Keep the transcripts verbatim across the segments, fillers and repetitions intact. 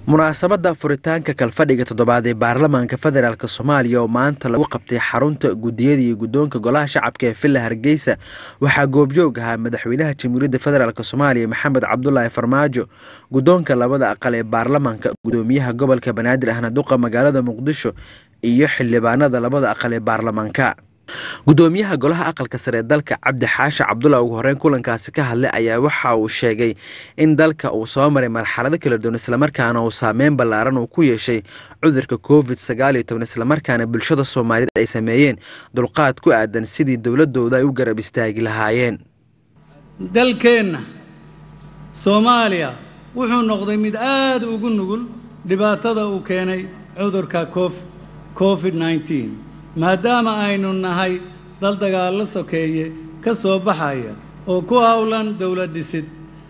munaasabada furitaanka kalfadhiga toddobaad ee baarlamaanka federaalk Soomaaliya oo maanta lagu qabtay xarunta gudiyada iyo gudoonka golaha shacabka ee Villa Hargeysa waxaa goobjoog ahaa madaxweynaha Jamhuuriyadda Federaalk Soomaaliya Maxamed Cabdullaahi Farmaajo, gudoonka labada aqal ee baarlamaanka, gudoomiyaha gobolka Banaadir ahna duqa magaalada Muqdisho iyo xildhibaanada labada aqal ee baarlamaanka. gudoomiyaha golaha aqalka sare dalka Cabdi Xaashi Cabdullaahi ugu horreyn kulankaasi ka hadlay ayaa waxa uu sheegay in dalka uu soo maray marxalado kala duwan isla markaana uu saameyn ballaaran uu ku yeeshay cudurka covid sagaal iyo toban isla markaana bulshada Soomaaliyeed ay sameeyeen dulqaad ku aadan sidii dawladooda ay u garab istaagi lahaayeen. dalkeena Soomaaliya wuxuu noqday mid aad ugu nugul dhibaatada uu keenay cudurka covid nineteen maadaama aynu nahay dal dagaal sokeeye ka soo baxaya oo ku hawlan dawlad dhisid.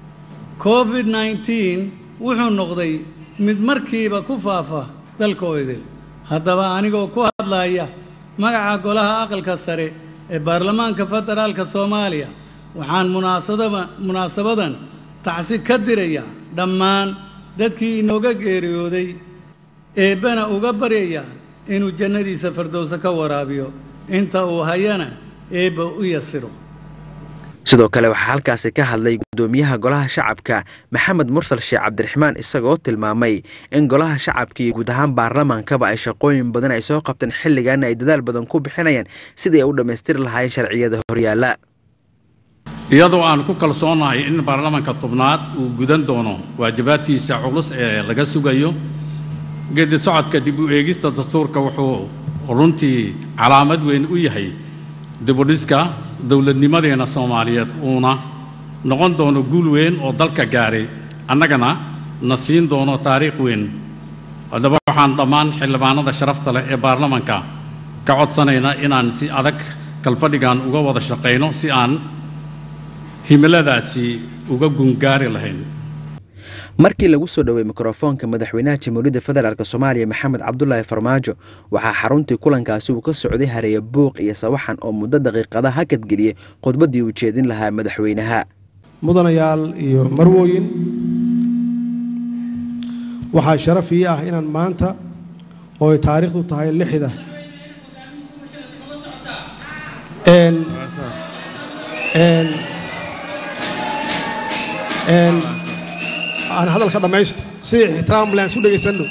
covid nineteen wuxuu noqday mid markiiba ku faafa dalkooda. haddaba anigoo ku hadlaya magaca golaha aqalka sare ee baarlamaanka federaalka Soomaaliya waxaan munaasabada munaasabadan tacsi ka diraya dhammaan dadkii inooga geeriyooday ee bana uga baryaya inuu jannadiisa firdawsa ka waraabiyo inta uu hayana eeba u yasiro. sidoo kale waxaa halkaasi ka hadlay gudoomiyaha golaha shacabka Maxamed Mursal Sheekh Cabdiraxmaan isagoo tilmaamay in golaha shacabka iyo guud ahaan baarlamaankaba ay shaqooyin badan ay soo qabteen xilligan ay dadaal badan ku bixinayaan sidii ay u dhameystiri lahaayeen sharciyada horyaala. iyadoo aan ku kalsoonahay in baarlamaanka tobnaad uu gudan doono waajibaadkiisa culus ee laga sugayo geedi socodka dib u eegista dastuurka wuxuu runtii calaamad weyn u yahay dib u dhiska dawladnimadeena Soomaaliyeed uuna noqon doono guul weyn oo dalka gaaray annagana na siin doono taariikh weyn. haddaba waxaan dhammaan xildhibaanada sharafta leh ee baarlamaanka ka codsanaynaa inaan si adag kalfadhigan uga wada shaqeyno si aan himiladaasi uga gungaari lahayn. markii lagu soo dhaweeyay mikrofoonka madaxweynaha Jamhuuriyadda Federaalk Soomaaliya Maxamed Cabdullaahi Farmaajo waxaa xaruntii kulankaasi uu ka socday hareeye buuq iyo sawaxan oo muddo daqiiqada hakad geliyay khudbadii uu jeedin lahaa madaxweynaha. mudanayaal iyo marwooyin, waxaa sharaf ii ah inaan maanta oo ay taariikhdu tahay lixda een een een aan hadalka dhamaysto si ixtiraam laan su dhageysano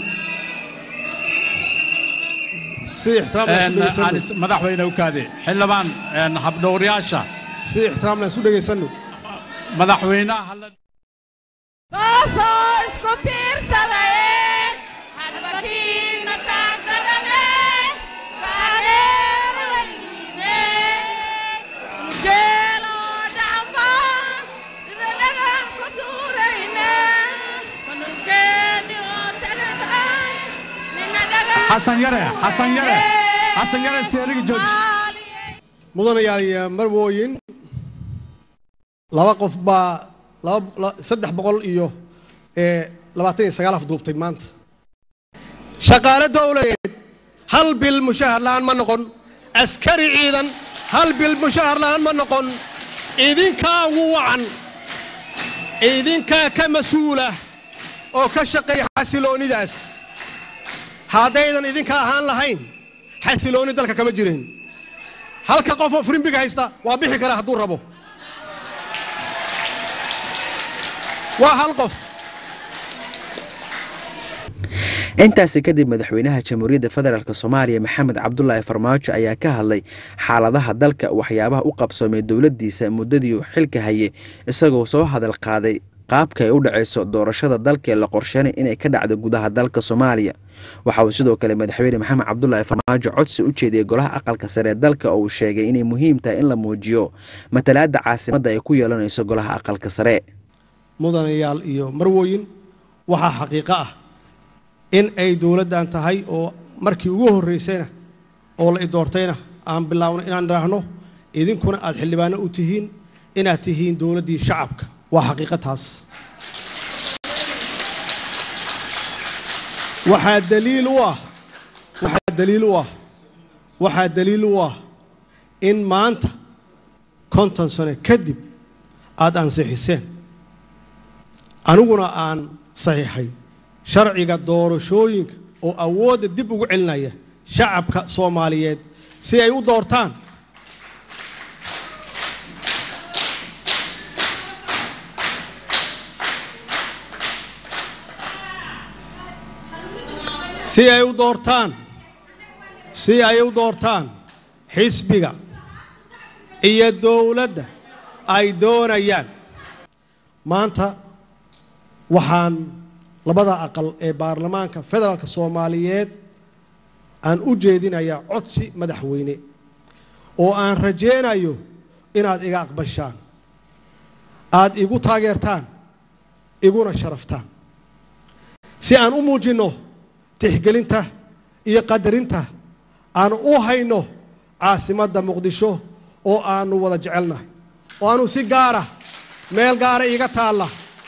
si ixtiraam laan su dhageysano madaxweyne u kaade xildhibaan een habdhowriyaasha si ixtiraam laan su dhageysano madaxweynaha Baaso isku tiirsadeen hadbakiin mataagsaneen baareer layneen jeelo dhacfaan idalaga ku tuurayneen manuskeeni oo tagay ninadaga xasan yare xasan yare xasan yare seeriga jooji. mudanayaal iyo marwooyin, laba qof baa laba saddex boqol iyo ee labaatan iyo sagaal afduubtay maanta. shaqaale dawladeed hal bil mushahar la'aan ma noqon, askari ciidan hal bil mushahar la'aan ma noqon. idinkaa ugu wacan, idinkaa ka mas-uula oo ka shaqeeya xasiloonidaas. haddaydan idinka ahaan lahayn xasilooni dalka kama jirin. halka qof oo furimbiga haysta waa bixi kara hadduu rabo, waa hal qof. intaasi kadib madaxweynaha Jamhuuriyadda Federaalk Soomaaliya Maxamed Cabdullaahi Farmaajo ayaa ka hadlay xaaladaha dalka waxyaabaha u qabsoomay dawladdiisa muddadii uu xilka hayay isagoo soo hadal qaaday qaabka ay u dhaceyso doorashada dalka ee la qorsheynay inay ka dhacdo gudaha dalka Soomaaliya. waxa uu sidoo kale madaxweyne Maxamed Cabdullaahi Farmaajo codsi u jeediyay golaha aqalka sare dalka oo uu sheegay inay muhiim tahay in la muujiyo matalaadda caasimadda ay ku yeelanayso golaha aqalka sare. mudanayaal iyo marwooyin, waxaa xaqiiqo ah in ay dawladdan tahay oo markii ugu horreysayna oo la doortayna aan bilaawno inaan raahno idinkuna aad xildhibaano u tihiin inaad tihiin dawladdii shacabka. waa xaqiiqo taas. waxaa daliil u ah waxaa daliil u ah waxaa daliil u ah in maanta konton sano kadib aad ansixiseen aniguna aan saxiixay sharciga doorashooyinka oo awoodda dib ugu celinaya shacabka Soomaaliyeed si ay u doortaan si ay u doortaan si ay u doortaan xisbiga iyo dawladda ay doonayaan maanta waxaan labada aqal ee baarlamaanka federaalka Soomaaliyeed aan u jeedinayaa codsi madaxweyne oo aan rajeynayo inaad iga aqbashaan aad igu taageertaan iguna sharaftaan si aan u muujino tixgelinta iyo qadarinta aan u hayno caasimadda Muqdisho oo aanu wada jecelnahay oo aanu si gaar ah meel gaar ah iga taala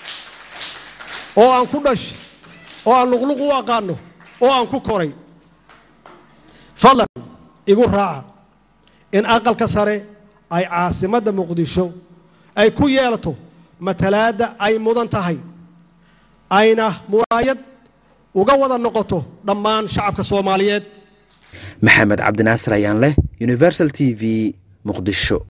oo aan ku dhashay oo aan luqluq u aqaano oo aan ku koray fadlan igu raaca in aqalka sare ay caasimadda Muqdisho ay ku yeelato matalaada ay mudan tahay ayna muraayad uga wada noqoto dhammaan shacabka Soomaaliyeed maxamed cabdinaasir ayaan leh Universal T V Muqdisho.